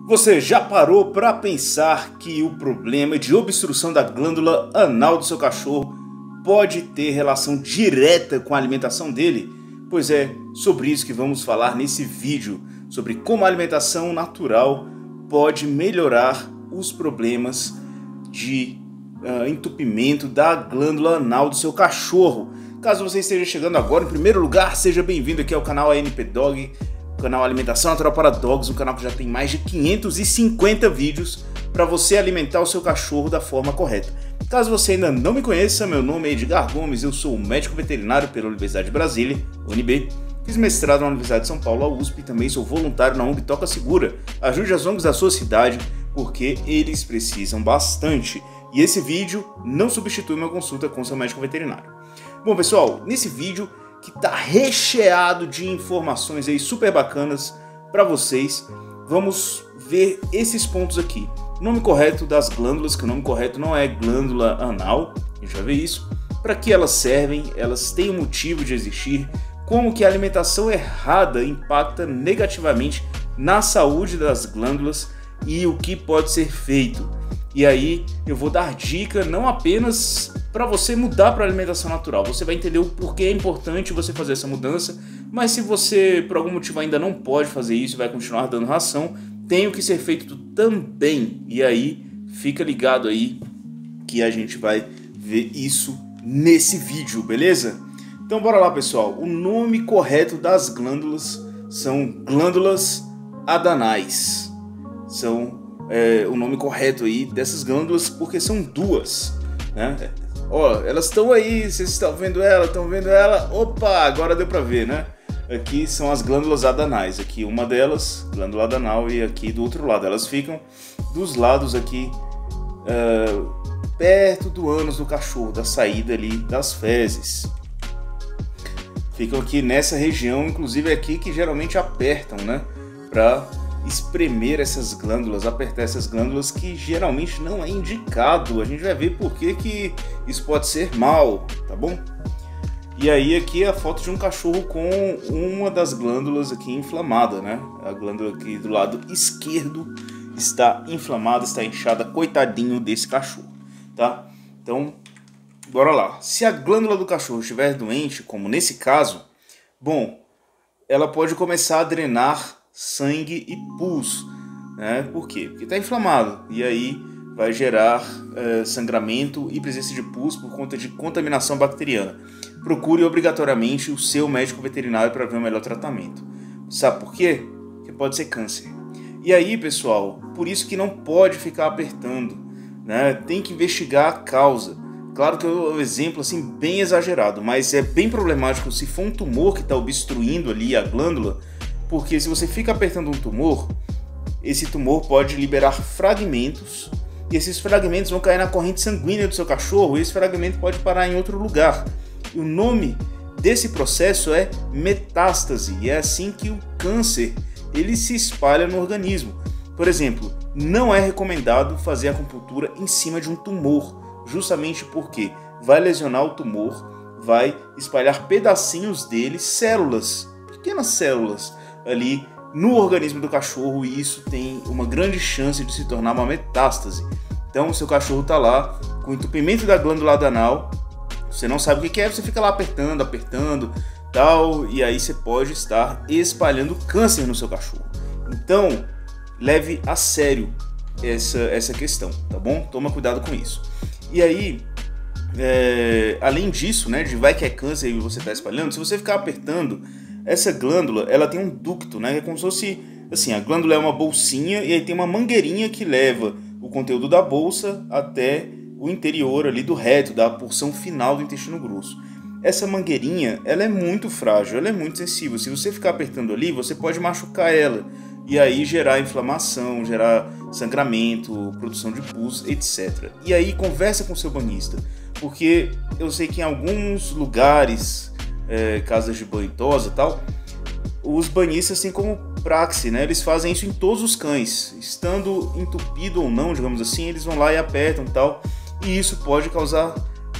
Você já parou para pensar que o problema de obstrução da glândula anal do seu cachorro pode ter relação direta com a alimentação dele? Pois é, sobre isso que vamos falar nesse vídeo, sobre como a alimentação natural pode melhorar os problemas de entupimento da glândula anal do seu cachorro. Caso você esteja chegando agora, em primeiro lugar, seja bem-vindo aqui ao canal ANP Dog, o canal Alimentação Natural para Dogs, um canal que já tem mais de 550 vídeos para você alimentar o seu cachorro da forma correta. Caso você ainda não me conheça, meu nome é Edgar Gomes, eu sou médico veterinário pela Universidade de Brasília, UNB, fiz mestrado na Universidade de São Paulo, a USP, e também sou voluntário na ONG Toca Segura. Ajude as ONGs da sua cidade, porque eles precisam bastante. E esse vídeo não substitui uma consulta com seu médico veterinário. Bom, pessoal, nesse vídeo que está recheado de informações aí super bacanas para vocês, vamos ver esses pontos aqui. O nome correto das glândulas, que o nome correto não é glândula anal, a gente já vê isso. Para que elas servem, elas têm um motivo de existir, como que a alimentação errada impacta negativamente na saúde das glândulas e o que pode ser feito. E aí eu vou dar dica não apenas para você mudar para a alimentação natural, você vai entender o porquê é importante você fazer essa mudança, mas se você por algum motivo ainda não pode fazer isso e vai continuar dando ração, tem o que ser feito também. E aí fica ligado aí que a gente vai ver isso nesse vídeo, beleza? Então bora lá, pessoal. O nome correto das glândulas são glândulas adanais. São o nome correto aí dessas glândulas, porque são duas, né? Ó, elas estão aí, vocês estão vendo ela, opa, agora deu pra ver, né? Aqui são as glândulas adanais, aqui uma delas, glândula adanal, e aqui do outro lado, elas ficam dos lados aqui, perto do ânus do cachorro, da saída ali das fezes. Ficam aqui nessa região, inclusive aqui que geralmente apertam, né? Pra espremer essas glândulas, apertar essas glândulas, que geralmente não é indicado. A gente vai ver por que isso pode ser mal, tá bom? E aí aqui é a foto de um cachorro com uma das glândulas aqui inflamada, né? A glândula aqui do lado esquerdo está inflamada, está inchada, coitadinho desse cachorro, tá? Então, bora lá. Se a glândula do cachorro estiver doente, como nesse caso, bom, ela pode começar a drenar sangue e pus, né? Por quê? Porque está inflamado, e aí vai gerar sangramento e presença de pus por conta de contaminação bacteriana. Procure obrigatoriamente o seu médico veterinário para ver o melhor tratamento. Sabe por quê? Porque pode ser câncer. E aí, pessoal, por isso que não pode ficar apertando, né? Tem que investigar a causa. Claro que é um exemplo assim bem exagerado, mas é bem problemático se for um tumor que está obstruindo ali a glândula, porque se você fica apertando um tumor, esse tumor pode liberar fragmentos, e esses fragmentos vão cair na corrente sanguínea do seu cachorro, e esse fragmento pode parar em outro lugar. E o nome desse processo é metástase, e é assim que o câncer ele se espalha no organismo. Por exemplo, não é recomendado fazer acupuntura em cima de um tumor, justamente porque vai lesionar o tumor, vai espalhar pedacinhos dele, células, pequenas células, ali no organismo do cachorro, e isso tem uma grande chance de se tornar uma metástase. Então o seu cachorro está lá com entupimento da glândula adanal, você não sabe o que é, você fica lá apertando, tal, e aí você pode estar espalhando câncer no seu cachorro. Então leve a sério essa questão, tá bom? Toma cuidado com isso. E aí, além disso, né, de vai que é câncer e você está espalhando, se você ficar apertando, essa glândula, ela tem um ducto, né? É como se fosse, assim, a glândula é uma bolsinha e aí tem uma mangueirinha que leva o conteúdo da bolsa até o interior ali do reto, da porção final do intestino grosso. Essa mangueirinha, ela é muito frágil, ela é muito sensível. Se você ficar apertando ali, você pode machucar ela e aí gerar inflamação, gerar sangramento, produção de pus, etc. E aí conversa com o seu banhista, porque eu sei que em alguns lugares, casas de banho e tosa e tal, os banhistas têm como praxe, né? Eles fazem isso em todos os cães, estando entupido ou não, digamos assim, eles vão lá e apertam e tal, e isso pode causar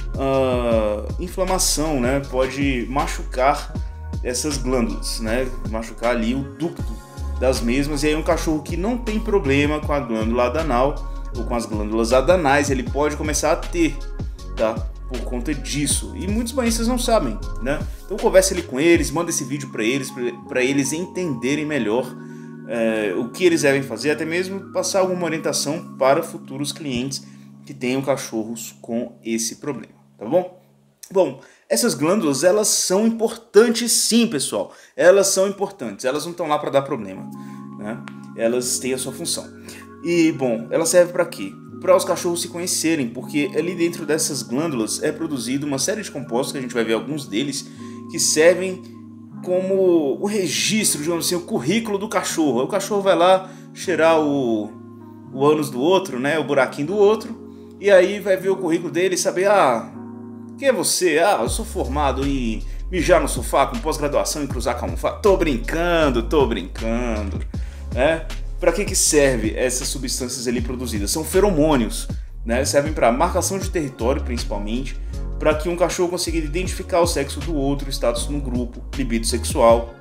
inflamação, né? Pode machucar essas glândulas, né? Machucar ali o ducto das mesmas, e aí um cachorro que não tem problema com a glândula adanal ou com as glândulas adanais, ele pode começar a ter, tá? Por conta disso. E muitos banhistas não sabem, né? Então converse ali com eles, manda esse vídeo para eles entenderem melhor o que eles devem fazer, até mesmo passar alguma orientação para futuros clientes que tenham cachorros com esse problema, tá bom? Bom, essas glândulas, elas são importantes sim, pessoal. Elas são importantes, elas não estão lá para dar problema, né? Elas têm a sua função. E, bom, elas servem para quê? Para os cachorros se conhecerem, porque ali dentro dessas glândulas é produzido uma série de compostos, que a gente vai ver alguns deles, que servem como o registro, digamos assim, o currículo do cachorro. O cachorro vai lá cheirar o ânus do outro, né, o buraquinho do outro, e aí vai ver o currículo dele e saber, quem é você? Eu sou formado em mijar no sofá com pós-graduação em cruzar com almofada. Tô brincando, né? Para que serve essas substâncias ali produzidas? São feromônios, né? Servem para marcação de território, principalmente, para que um cachorro consiga identificar o sexo do outro, o status no grupo, libido sexual.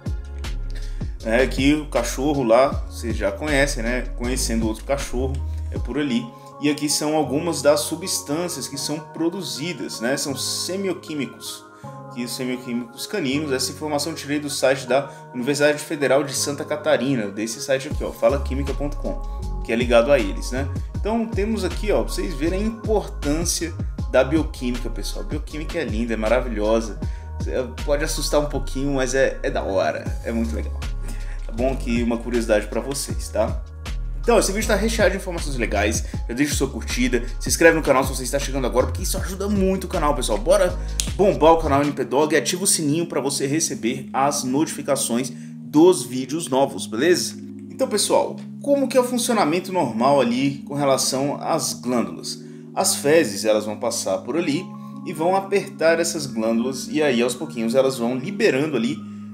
Que o cachorro lá, vocês já conhecem, né? Conhecendo outro cachorro, é por ali. E aqui são algumas das substâncias que são produzidas, né? São semioquímicos, semioquímicos caninos. Essa informação eu tirei do site da Universidade Federal de Santa Catarina, desse site aqui, ó, falaquimica.com, que é ligado a eles, né? Então temos aqui, ó, pra vocês verem a importância da bioquímica, pessoal. A bioquímica é linda, é maravilhosa. Pode assustar um pouquinho, mas é da hora, é muito legal. Tá bom? Aqui uma curiosidade para vocês, tá? Então, esse vídeo está recheado de informações legais. Já deixa sua curtida, se inscreve no canal se você está chegando agora, porque isso ajuda muito o canal, pessoal. Bora bombar o canal NPDog e ativa o sininho para você receber as notificações dos vídeos novos, beleza? Então, pessoal, como que é o funcionamento normal ali com relação às glândulas? As fezes, elas vão passar por ali e vão apertar essas glândulas, e aí aos pouquinhos elas vão liberando ali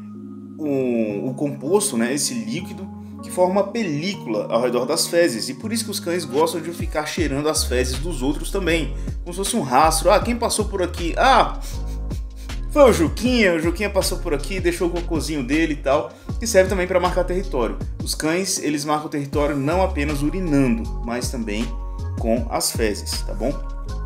o composto, né, esse líquido, que forma uma película ao redor das fezes, e por isso que os cães gostam de ficar cheirando as fezes dos outros também, como se fosse um rastro. Quem passou por aqui? Foi o Juquinha passou por aqui, deixou o cocôzinho dele e tal, que serve também para marcar território. Os cães, eles marcam o território não apenas urinando, mas também com as fezes, tá bom?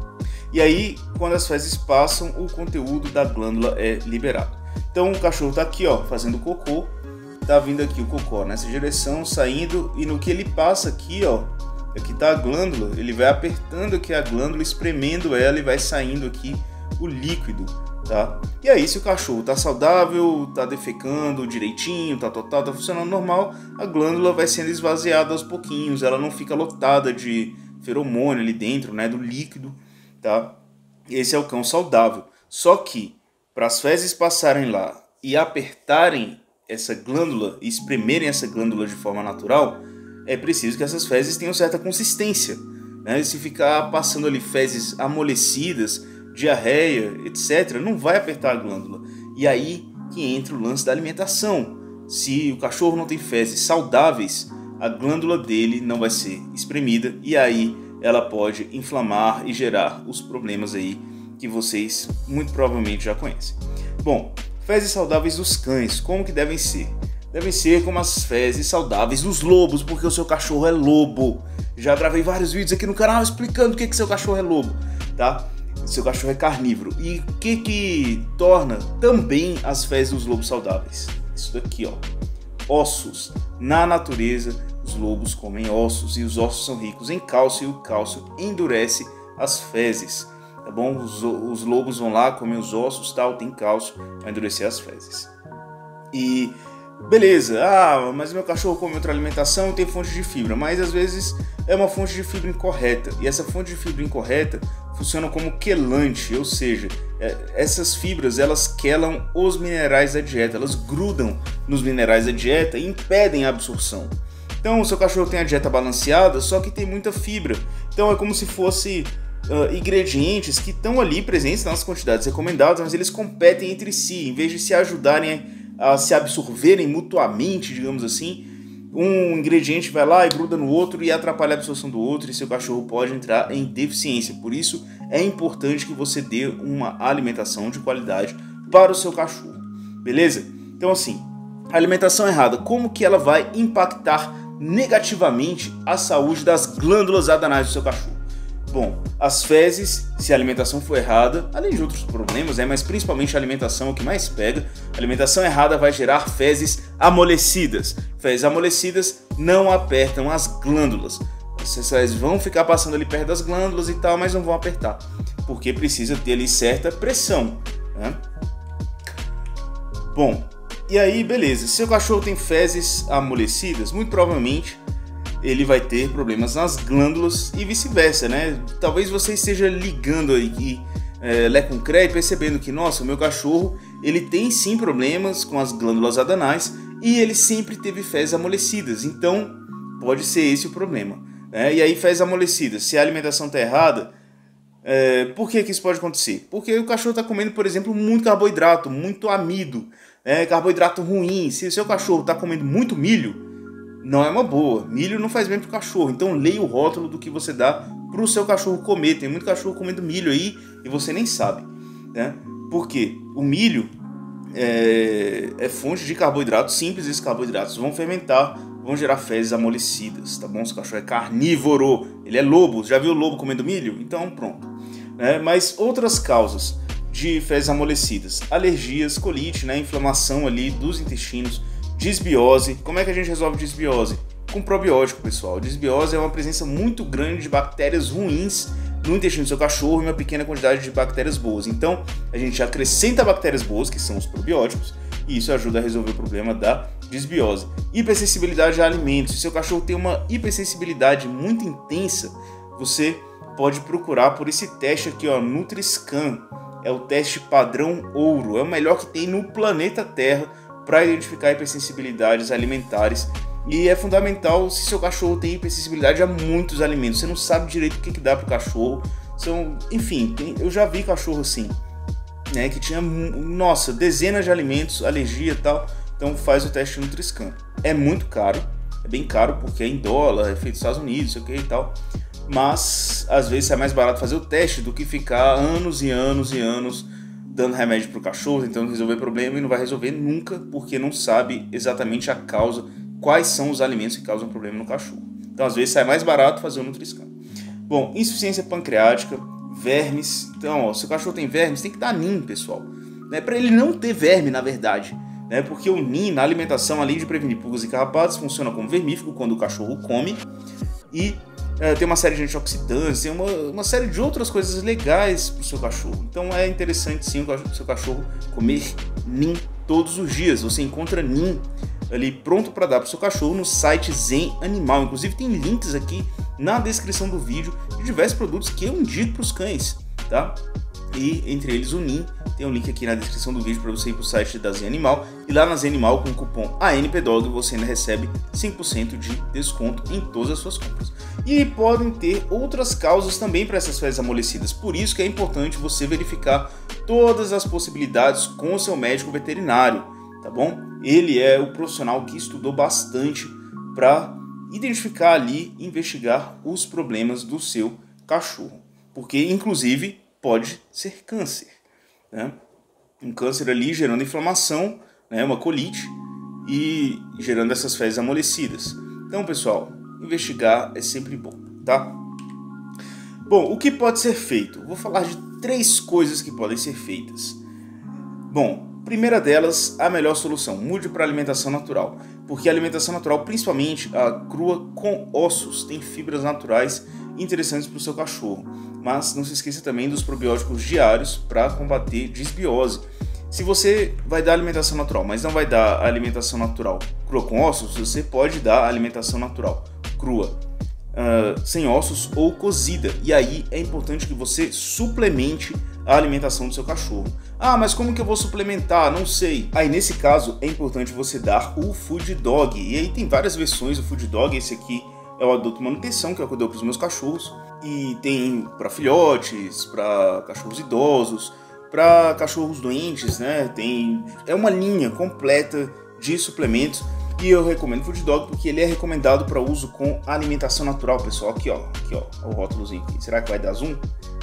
E aí, quando as fezes passam, o conteúdo da glândula é liberado. Então o cachorro tá aqui, ó, fazendo cocô, tá vindo aqui o cocô nessa direção, saindo, e no que ele passa aqui, ó, aqui tá a glândula, ele vai apertando aqui a glândula, espremendo ela, e vai saindo aqui o líquido, tá? E aí, se o cachorro tá saudável, tá defecando direitinho, tá funcionando normal, a glândula vai sendo esvaziada aos pouquinhos, ela não fica lotada de feromônio ali dentro, né, do líquido, tá? Esse é o cão saudável. Só que, para as fezes passarem lá e apertarem essa glândula e espremerem essa glândula de forma natural, é preciso que essas fezes tenham certa consistência, né? Se ficar passando ali fezes amolecidas, diarreia, etc., não vai apertar a glândula. E aí que entra o lance da alimentação. Se o cachorro não tem fezes saudáveis, a glândula dele não vai ser espremida, e aí ela pode inflamar e gerar os problemas aí que vocês muito provavelmente já conhecem. Bom, fezes saudáveis dos cães, como que devem ser? Devem ser como as fezes saudáveis dos lobos, porque o seu cachorro é lobo. Já gravei vários vídeos aqui no canal explicando o que seu cachorro é lobo, tá? Seu cachorro é carnívoro. E o que torna também as fezes dos lobos saudáveis? Isso daqui, ó. Ossos. Na natureza, os lobos comem ossos, e os ossos são ricos em cálcio, e o cálcio endurece as fezes, tá bom? Os lobos vão lá, comem os ossos, tal, tem cálcio, vai endurecer as fezes. E beleza, mas meu cachorro come outra alimentação e tem fonte de fibra, mas às vezes é uma fonte de fibra incorreta, e essa fonte de fibra incorreta funciona como quelante, ou seja, essas fibras, elas quelam os minerais da dieta, elas grudam nos minerais da dieta e impedem a absorção. Então o seu cachorro tem a dieta balanceada, só que tem muita fibra, então é como se fosse ingredientes que estão ali presentes nas quantidades recomendadas, mas eles competem entre si, em vez de se ajudarem a se absorverem mutuamente, digamos assim. Um ingrediente vai lá e gruda no outro e atrapalha a absorção do outro, e seu cachorro pode entrar em deficiência. Por isso é importante que você dê uma alimentação de qualidade para o seu cachorro, beleza? Então assim, A alimentação errada, como que ela vai impactar negativamente a saúde das glândulas adanais do seu cachorro? Bom, as fezes, se a alimentação for errada, além de outros problemas, mas principalmente a alimentação é o que mais pega. A alimentação errada vai gerar fezes amolecidas. Fezes amolecidas não apertam as glândulas. Vocês vão ficar passando ali perto das glândulas e tal, mas não vão apertar, porque precisa ter ali certa pressão, né? Bom, e aí beleza, se seu cachorro tem fezes amolecidas, muito provavelmente ele vai ter problemas nas glândulas e vice-versa, né? Talvez você esteja ligando aí Lé com Cré e percebendo que, nossa, o meu cachorro ele tem sim problemas com as glândulas adanais e ele sempre teve fezes amolecidas, então pode ser esse o problema. E aí fezes amolecidas, se a alimentação está errada, por que isso pode acontecer? Porque o cachorro está comendo, por exemplo, muito carboidrato, muito amido, carboidrato ruim. Se o seu cachorro está comendo muito milho, não é uma boa. Milho não faz bem para o cachorro, então leia o rótulo do que você dá para o seu cachorro comer. Tem muito cachorro comendo milho aí e você nem sabe, né? Porque o milho é fonte de carboidratos simples, esses carboidratos vão fermentar, vão gerar fezes amolecidas, tá bom? Se o cachorro é carnívoro, ele é lobo, já viu o lobo comendo milho? Então pronto. Mas outras causas de fezes amolecidas: alergias, colite, inflamação ali dos intestinos, disbiose. Como é que a gente resolve disbiose? Com probiótico, pessoal. Disbiose é uma presença muito grande de bactérias ruins no intestino do seu cachorro e uma pequena quantidade de bactérias boas. Então a gente acrescenta bactérias boas, que são os probióticos, e isso ajuda a resolver o problema da disbiose. Hipersensibilidade a alimentos. Se seu cachorro tem uma hipersensibilidade muito intensa, você pode procurar por esse teste aqui, ó, Nutri-Scan. É o teste padrão ouro, é o melhor que tem no planeta Terra para identificar hipersensibilidades alimentares. E é fundamental se seu cachorro tem hipersensibilidade a muitos alimentos. Você não sabe direito o que dá para o cachorro. Enfim, eu já vi cachorro assim, que tinha, nossa, dezenas de alimentos, alergia e tal. Então faz o teste Nutri-Scan. É muito caro, é bem caro porque é em dólar, é feito nos Estados Unidos, sei o que e tal. Mas às vezes é mais barato fazer o teste do que ficar anos e anos e anos dando remédio para o cachorro, tentando resolver o problema, e não vai resolver nunca, porque não sabe exatamente a causa, quais são os alimentos que causam problema no cachorro. Então às vezes sai mais barato fazer o Nutri-Scan. Bom, insuficiência pancreática, vermes. Então, se o cachorro tem vermes, tem que dar NIM, pessoal, para ele não ter verme, na verdade, porque o NIM na alimentação, além de prevenir pulgas e carrapatos, funciona como vermífugo quando o cachorro come, e tem uma série de antioxidantes, tem uma série de outras coisas legais para o seu cachorro. Então é interessante sim o seu cachorro comer NIM todos os dias. Você encontra NIM ali pronto para dar para o seu cachorro no site Zen Animal. Inclusive tem links aqui na descrição do vídeo de diversos produtos que eu indico para os cães, tá? E entre eles o NIM, tem um link aqui na descrição do vídeo para você ir para o site da Zen Animal. E lá na Zen Animal, com o cupom ANPDOG, você ainda recebe 5% de desconto em todas as suas compras. E podem ter outras causas também para essas fezes amolecidas. Por isso que é importante você verificar todas as possibilidades com o seu médico veterinário, tá bom? Ele é o profissional que estudou bastante para identificar ali, investigar os problemas do seu cachorro. Porque, inclusive, pode ser câncer, um câncer ali gerando inflamação, uma colite e gerando essas fezes amolecidas. Então, pessoal, investigar é sempre bom, tá? Bom, o que pode ser feito? Vou falar de 3 coisas que podem ser feitas. Bom, primeira delas, a melhor solução: mude para alimentação natural, porque a alimentação natural, principalmente a crua com ossos, tem fibras naturais interessantes para o seu cachorro. Mas não se esqueça também dos probióticos diários para combater disbiose. Se você vai dar alimentação natural, mas não vai dar alimentação natural crua com ossos, você pode dar alimentação natural crua, sem ossos ou cozida. E aí é importante que você suplemente a alimentação do seu cachorro. Ah, mas como que eu vou suplementar? Não sei. Aí nesse caso é importante você dar o Food Dog. E aí tem várias versões do Food Dog. Esse aqui é o adulto manutenção, que é o que eu dou para os meus cachorros. E tem para filhotes, para cachorros idosos, para cachorros doentes, É uma linha completa de suplementos. E eu recomendo o Food Dog porque ele é recomendado para uso com alimentação natural, pessoal. Aqui ó, o rótulozinho aqui. Será que vai dar zoom?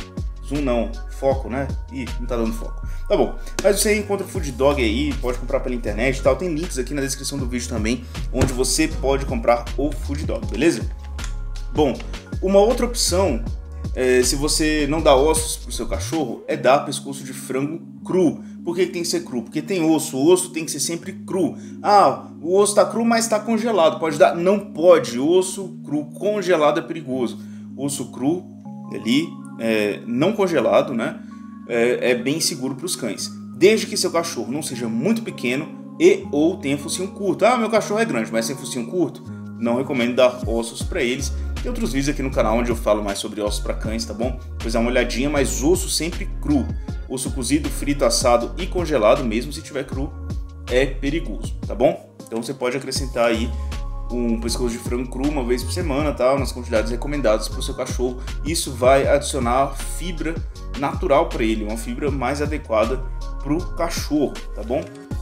zoom não, foco, né? Ih, não tá dando foco. Tá bom, mas você encontra Food Dog aí, pode comprar pela internet e tal. Tem links aqui na descrição do vídeo também, onde você pode comprar o Food Dog, beleza? Bom, uma outra opção, se você não dá ossos pro seu cachorro, é dar pescoço de frango cru. Por que tem que ser cru? Porque tem osso, o osso tem que ser sempre cru. Ah, o osso tá cru, mas tá congelado, pode dar? Não pode, osso cru congelado é perigoso. Osso cru ali, não congelado, né? É bem seguro para os cães, desde que seu cachorro não seja muito pequeno e ou tenha focinho curto. Ah, meu cachorro é grande, mas tem focinho curto, não recomendo dar ossos para eles. Tem outros vídeos aqui no canal onde eu falo mais sobre ossos para cães, tá bom? Pois dá uma olhadinha, mas osso sempre cru. Osso cozido, frito, assado e congelado, mesmo se tiver cru, é perigoso, tá bom? Então você pode acrescentar aí um pescoço de frango cru uma vez por semana, tá? Nas quantidades recomendadas para o seu cachorro. Isso vai adicionar fibra natural para ele, uma fibra mais adequada para o cachorro, tá bom?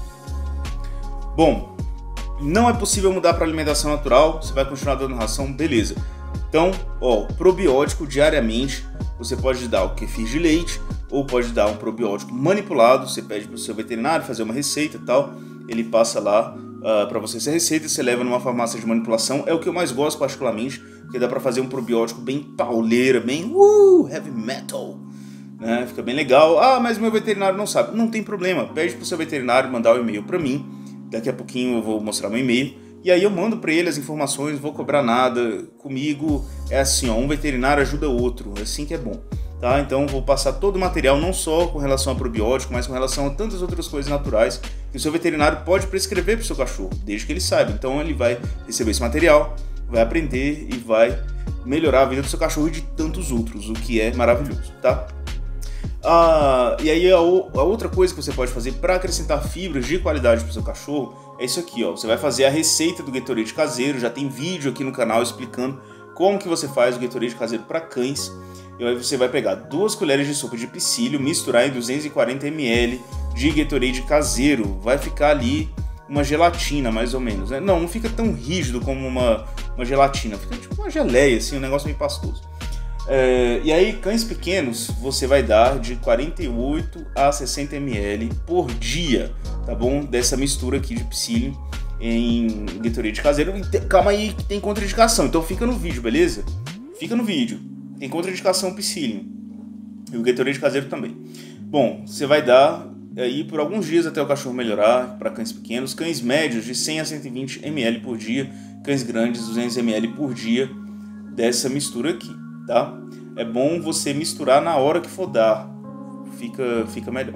Bom, não é possível mudar para alimentação natural, você vai continuar dando ração, beleza. Então, probiótico diariamente, você pode dar o kefir de leite, ou pode dar um probiótico manipulado, você pede para o seu veterinário fazer uma receita e tal, ele passa lá para você essa receita, você leva numa farmácia de manipulação, é o que eu mais gosto particularmente, porque dá para fazer um probiótico bem pauleira, bem heavy metal, né? Fica bem legal. Ah, mas meu veterinário não sabe. Não tem problema, pede pro seu veterinário mandar o e-mail para mim, daqui a pouquinho eu vou mostrar meu e-mail, e aí eu mando para ele as informações, não vou cobrar nada. Comigo é assim, um veterinário ajuda o outro, é assim que é bom, tá? Então vou passar todo o material, não só com relação a probiótico, mas com relação a tantas outras coisas naturais que o seu veterinário pode prescrever para o seu cachorro, desde que ele saiba. Então ele vai receber esse material, vai aprender e vai melhorar a vida do seu cachorro e de tantos outros, o que é maravilhoso, tá? E aí a outra coisa que você pode fazer para acrescentar fibras de qualidade para o seu cachorro é isso aqui, Você vai fazer a receita do Gatorade caseiro, já tem vídeo aqui no canal explicando como que você faz o Gatorade caseiro para cães. E aí você vai pegar 2 colheres de sopa de psyllium, misturar em 240 ml de Gatorade caseiro. Vai ficar ali uma gelatina, mais ou menos, né? Não fica tão rígido como uma gelatina, fica tipo uma geleia, assim, um negócio meio pastoso. E aí, cães pequenos, você vai dar de 48 a 60 ml por dia, tá bom? Dessa mistura aqui de psyllium em Gatorade caseiro. Calma aí que tem contraindicação, então fica no vídeo, beleza? Fica no vídeo. Tem contraindicação psyllium. E o Gatorade caseiro também. Bom, você vai dar aí por alguns dias até o cachorro melhorar, para cães pequenos. Cães médios de 100 a 120 ml por dia. Cães grandes 200 ml por dia dessa mistura aqui, tá? É bom você misturar na hora que for dar. Fica melhor.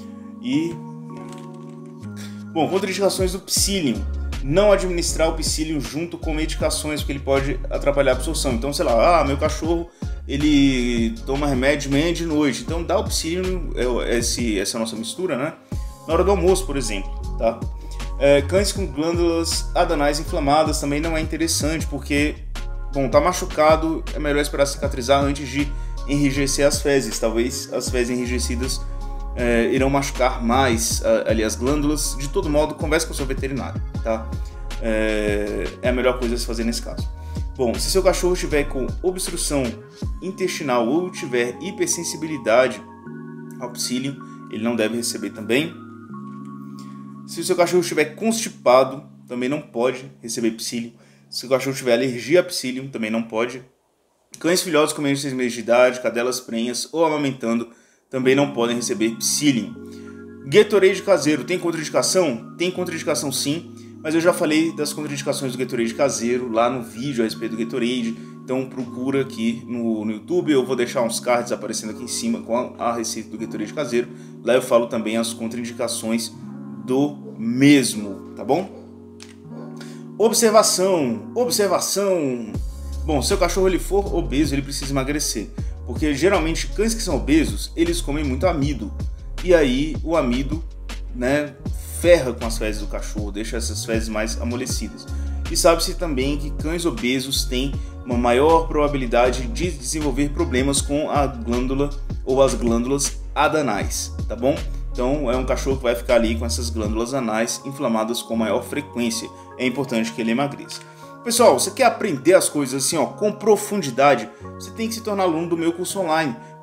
Bom, contraindicações do psyllium. Não administrar o psyllium junto com medicações, porque ele pode atrapalhar a absorção. Então, sei lá, meu cachorro ele toma remédio de manhã e de noite. Então dá o psyllium, essa nossa mistura, né? Na hora do almoço, por exemplo, tá? Cães com glândulas adanais inflamadas também não é interessante, porque, bom, tá machucado, é melhor esperar cicatrizar antes de enrijecer as fezes. Talvez as fezes enrijecidas irão machucar mais ali as glândulas. De todo modo, converse com o seu veterinário, tá? É a melhor coisa a se fazer nesse caso. Bom, se seu cachorro estiver com obstrução intestinal ou tiver hipersensibilidade ao psyllium, ele não deve receber também. Se o seu cachorro estiver constipado, também não pode receber psyllium. Se o cachorro tiver alergia a psyllium, também não pode. Cães filhotes com menos de 6 meses de idade, cadelas prenhas ou amamentando, também não podem receber psyllium. Gatorade caseiro tem contraindicação? Tem contraindicação sim, mas eu já falei das contraindicações do Gatorade caseiro lá no vídeo a respeito do Gatorade, então procura aqui no YouTube, eu vou deixar uns cards aparecendo aqui em cima com a receita do Gatorade caseiro, lá eu falo também as contraindicações do mesmo, tá bom? Observação! Bom, se o cachorro ele for obeso, ele precisa emagrecer, porque geralmente cães que são obesos, eles comem muito amido, e aí o amido, né, ferra com as fezes do cachorro, deixa essas fezes mais amolecidas. E sabe-se também que cães obesos têm uma maior probabilidade de desenvolver problemas com a glândula ou as glândulas adanais, tá bom? Então é um cachorro que vai ficar ali com essas glândulas anais inflamadas com maior frequência. É importante que ele emagreça. Pessoal, você quer aprender as coisas assim, com profundidade? Você tem que se tornar aluno do meu curso online,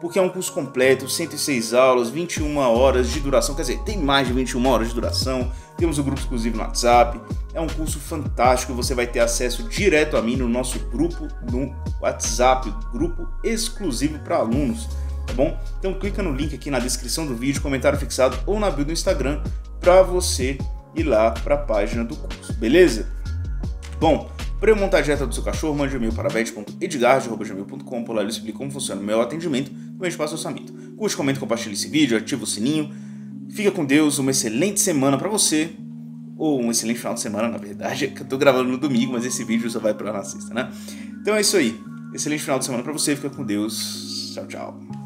porque é um curso completo, 106 aulas, 21 horas de duração, quer dizer, tem mais de 21 horas de duração, temos um grupo exclusivo no WhatsApp, é um curso fantástico, você vai ter acesso direto a mim no nosso grupo no WhatsApp, grupo exclusivo para alunos, tá bom? Então clica no link aqui na descrição do vídeo, comentário fixado ou na bio do Instagram para você ir lá para a página do curso, beleza? Bom, para eu montar a dieta do seu cachorro, mande um e-mail para vet.edgar@gmail.com, por lá eu explico como funciona o meu atendimento, como a gente passa o orçamento. Curte, comenta, compartilha esse vídeo, ativa o sininho. Fica com Deus, uma excelente semana para você, ou um excelente final de semana, na verdade, que eu tô gravando no domingo, mas esse vídeo só vai para na sexta, né? Então é isso aí, excelente final de semana para você, fica com Deus, tchau, tchau.